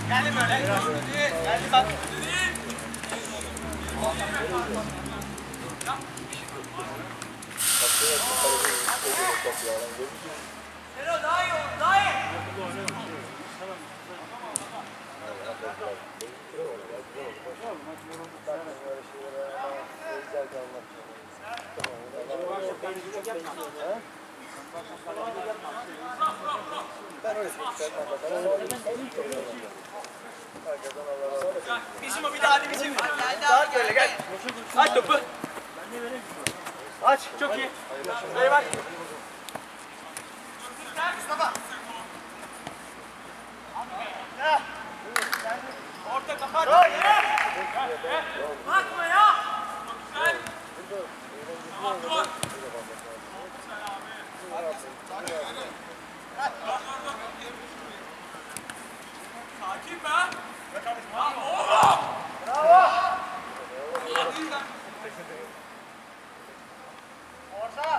Geldim öyle. Geldim bak. Sero daha iyi olur, daha iyi. Bizim o bir daha hadi bizim. Daha böyle gel. Aç topu. Aç. Çok iyi. Hadi bak. Mustafa. Orta kapat. Bakma ya. Güzel. Sakin be. Bravo. Bravo. Orta.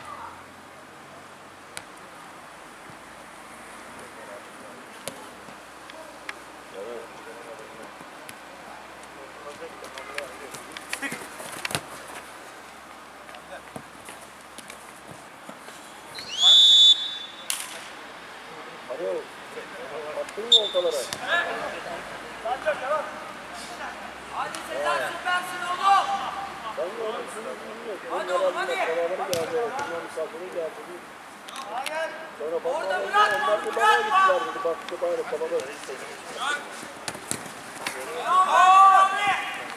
Attın mı ortalara? Hadi Sezer süpersin oğlum. Ben de onun için bilmiyorum. Hadi oğlum hadi. Beraber geldi. Okuldan misafiri geldi. Sonra Orada onlar bırakma bir onu bana bırakma. gittiler dedi. Baktı bari babama. Bravo abi.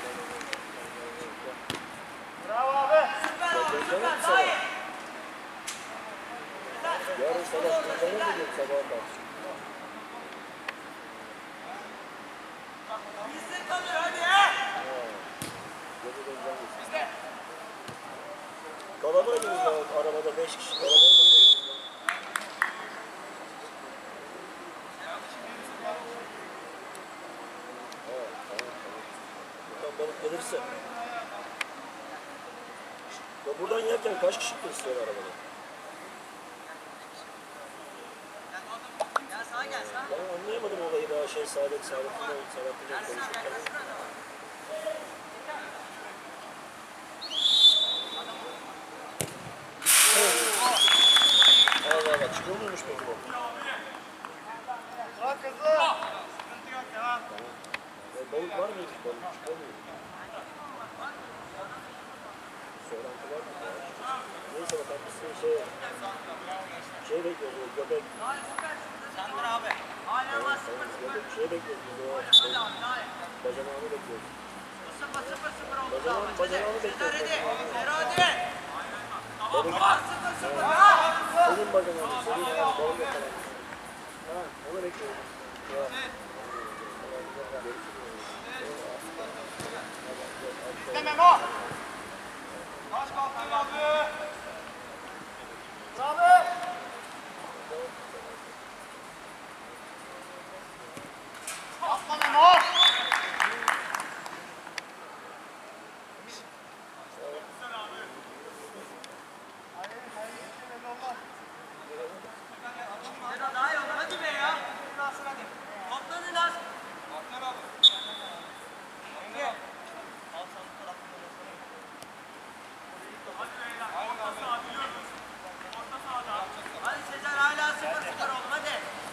Bravo abi. Süper abi süper daha iyi. Yarın sabah kurtana gidiyor sabahından. Bizde kalır hadi. Bizde. Kalabalıydınız ya arabada 5 kişi kalabalıydınız. Buradan balık gelirse. Ya buradan yerken kaç kişi kesiyor arabada? Gel sağa gel sağa. Ben anlayamadım olayı daha Saadet'le konuşurken. Allah Allah çıkıyor muymuş peki bu? Bak kızım. Sıkıntı yok ya. Balık var mıydı? Balık çıkıyor muydu? Söylenti var mı? Neyse bakalım biz şey bekliyoruz, göbek. Sandır abi. Hala var sıfır sıfır. Şey bekliyoruz, Hadi abi daha iyi. bacanağını bekliyoruz. Sıfır sıfır sıfır oldu abi. Bacanağını Sezer bekliyoruz. hadi. Sero hadi. Balık. Var sıfır sıfır. Ha. Senin bacanağını, senin balık yakalan. Ha, onu bekliyoruz. Ya. Demem o. Kaç kalktın abi. Bravo. Yapma Memo. Daha iyi olur. Hadi be ya. Toplanın az. Hadi Sezer hala 0-0 oğlum hadi.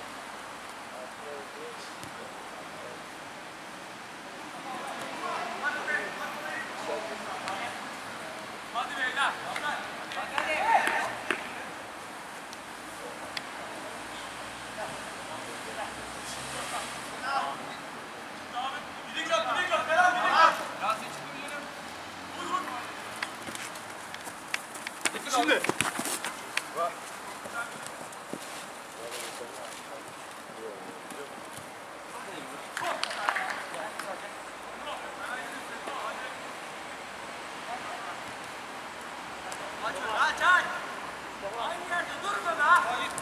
Hadi beyler. Bak hadi. Şimdi. Aç aç. Aynı yerde durma be.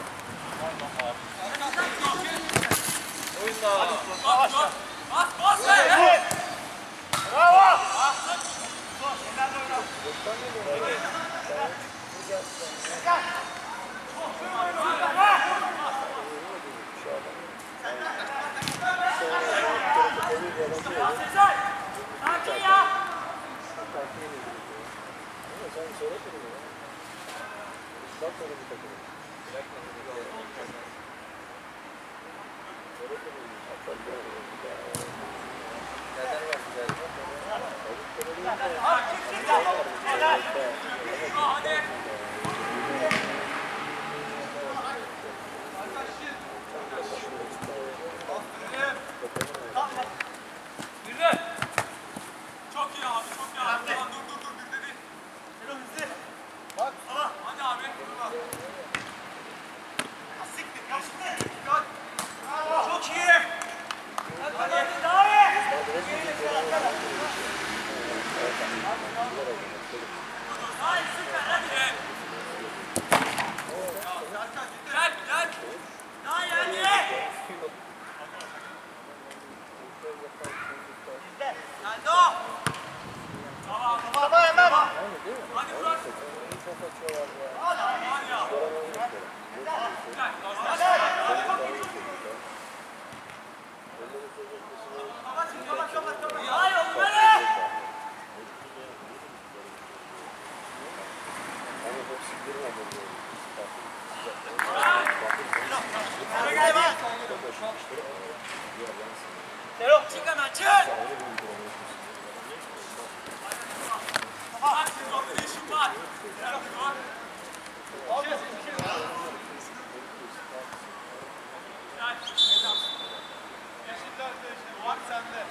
Oyunda. Bas bas be. Bravo. Gel. Sezai! Sakin ya! Sen seyretmedin mi? Bak sana bir takım. Çok iyi abi, çok iyi abi. Dur dedi. Selo hızlı. Bak. Hadi abi. Çok iyi. Hadi daha iyi. Daha iyi süper hadi. Gel. Daha iyi hadi. Hadi o. Tamam hemen. Hadi Burak. Hadi ya. Hayır oğlum böyle. Çık hemen çık. Bak şimdi orada ne işin var? Bak sende.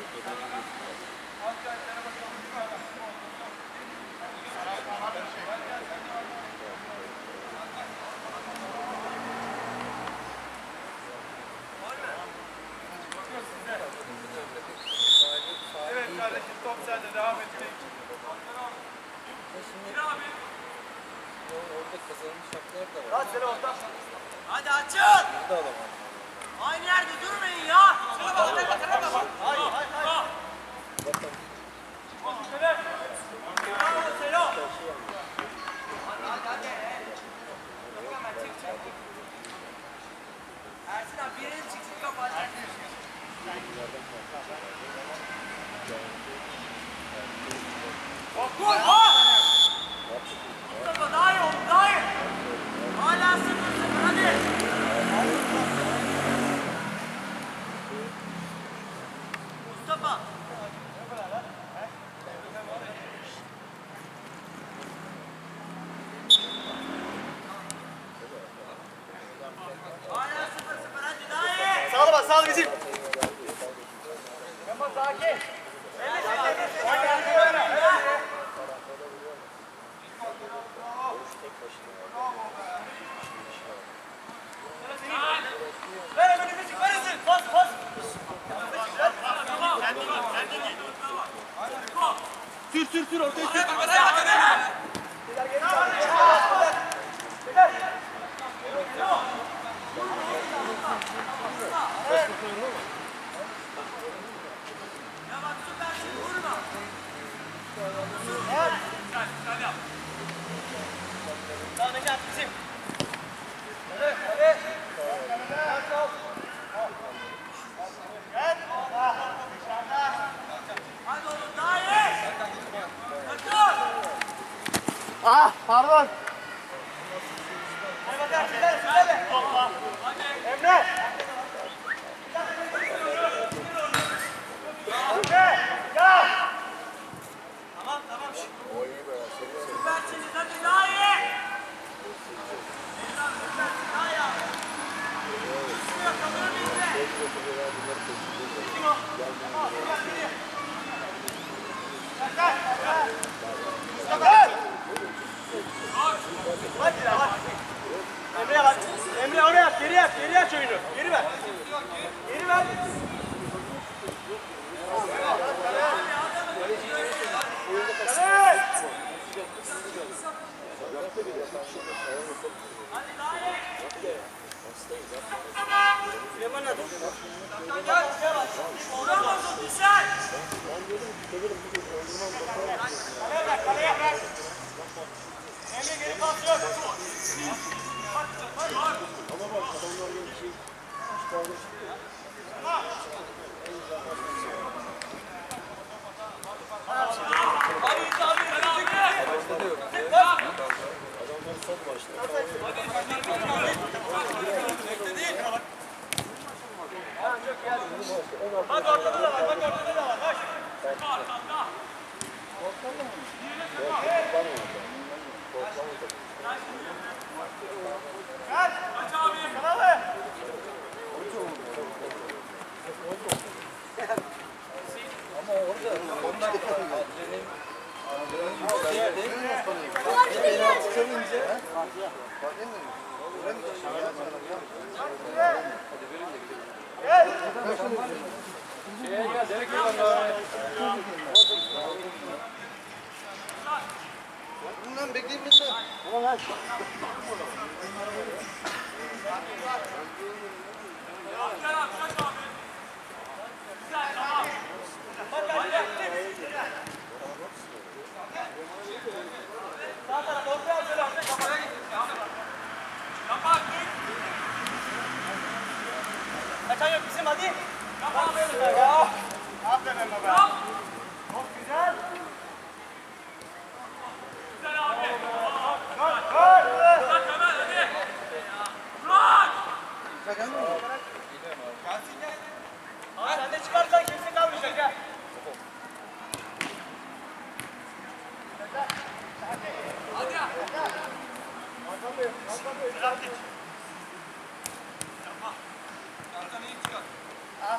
Evet kardeşim top sende devam edecek. Orada kazanmış haklar da var. Hadi seni orta. Hadi açın. Burada adam var. Aynı yerde durmayın ya. Hayır. Bravo Selo. Hadi. Ersin abi bir elin çıksın kapat. Gol! Mustafa daha iyi oğlum daha iyi. Hala 0-0 hadi. Mustafa. Hala 0-0 hadi daha iyi. Sağlı bak sağlı bizim. Yapma sakin. Ver hemen müzik verirsin. Pas. Sür ortaya sür. Ya bak süpersin vurma. Tamam Necat bizim. Hadi. Hadi oğlum daha iyi. Ah pardon. Hadi bakalım sizlerle. Emre. Gel. Tamam. Süpersiniz hadi daha iyi. Süpersin daha iyi abi. Şuraya kalıyor bizde. Kim o? Tamam. Emre'ye bak. Emre oraya at. Geri aç oyunu. Geri ver. Hadi daha iyi. Süleyman hadi. Olamaz o düşer. Kaleye bırak. Emre geri pas yok. Ama bak adamlar gibi bir şey. İşte Bak ortada da var, bak ortada da var. Bak. Gel. Aç abi. Kanalı. Ama orada onlar bundan bekleyeyim mi sen? Tamam. Kaçan yok bizim hadi. Yapalım ya. Aferin baba. Çok güzel. Güzel abi. Gol. Bırak hemen hadi. Bırak. Gelsin gel. Abi sen de çıkarsan kimse kalmayacak ya. Hadi ya. Hakan Bey. Hadi. Yapma. Arkanı iyi çıkar. Ah.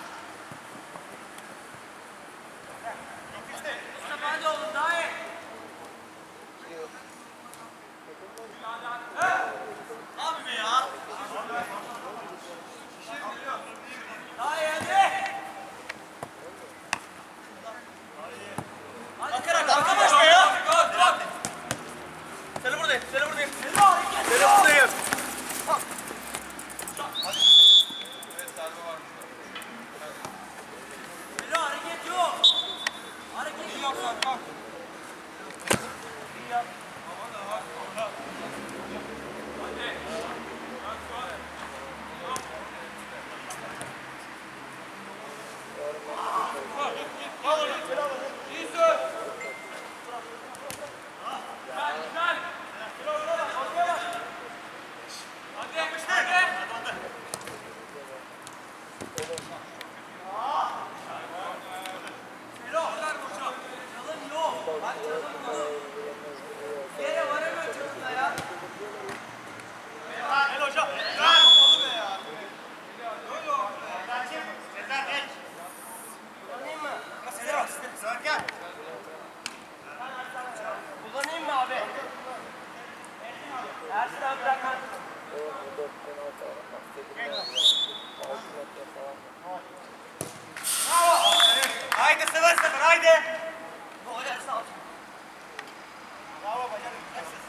Mustafa hadi oğlum daha iyi. Abi be ya. Daha iyi hadi. Bakarak arka boş be ya. Seni buradayım, seni buradayım. Seni buradayım. Selo hareket yok. Hareket yok. İyi yap. Kullanayım mı abi? Ersin abi bırak ben. Bravo. Haydi sever sefer haydi. Bu Ersin abi. Bravo bacanım.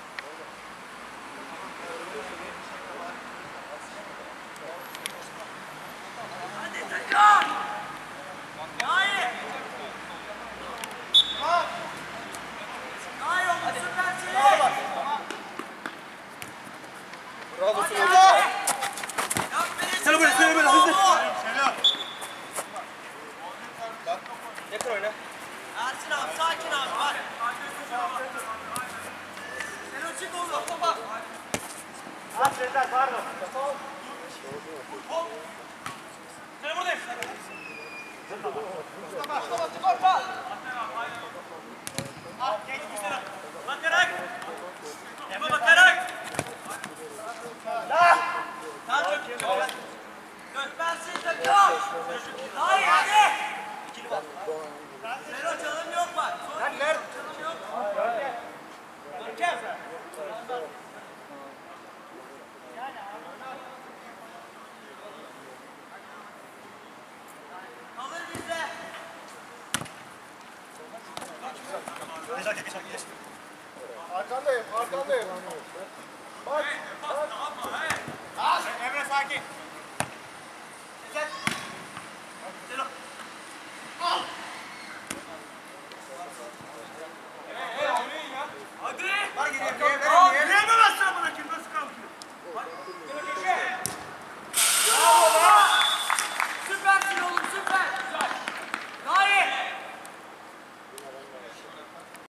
Hadi takım. Daha iyi. Daha iyi oldu süpersin. Bravo. Selo böyle, selo böyle hızlı. Yakın oyna. Ersin abi sakin abi bak. Selo çık oğlum topa. At Sezer pardon. Selo buradayım. Mustafa çık orta. Ah geçmiş Selo. Bakarak. Ebe bakarak. Tamam çok iyi. Gökmensiz takım. Daha iyi hadi. İkili bak. Selo çalım yok bak. Nerede? Çalım yok. Görkem.